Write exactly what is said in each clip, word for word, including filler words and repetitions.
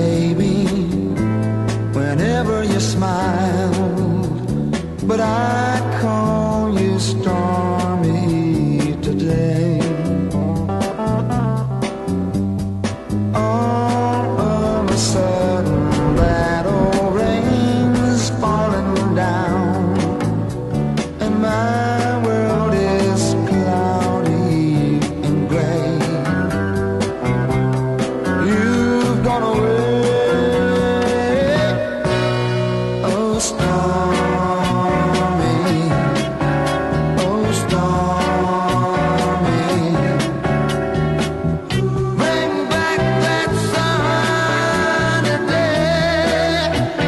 baby, whenever you smiled, but I call you Stormy today. All of a sudden that old rain's falling down, and my world is cloudy and gray. You've gone away, oh Stormy, oh Stormy. Bring back that sunny day.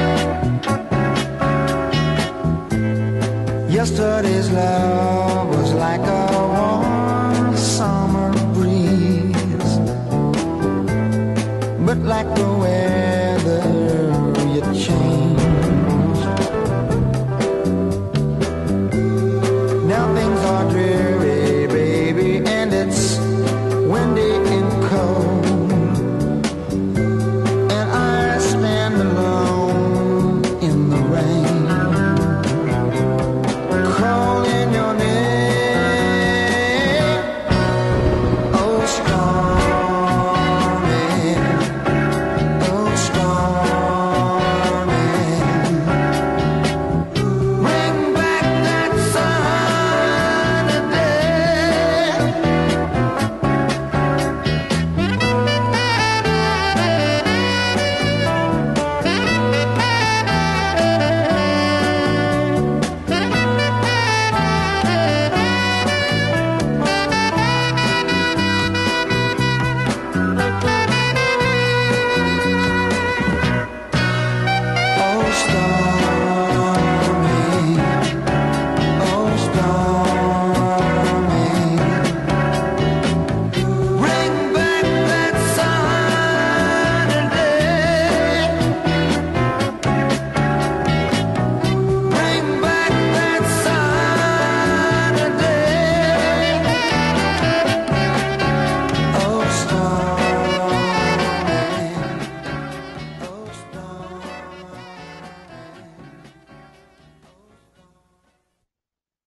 Yesterday's love was like a warm summer breeze, but like the weather you change.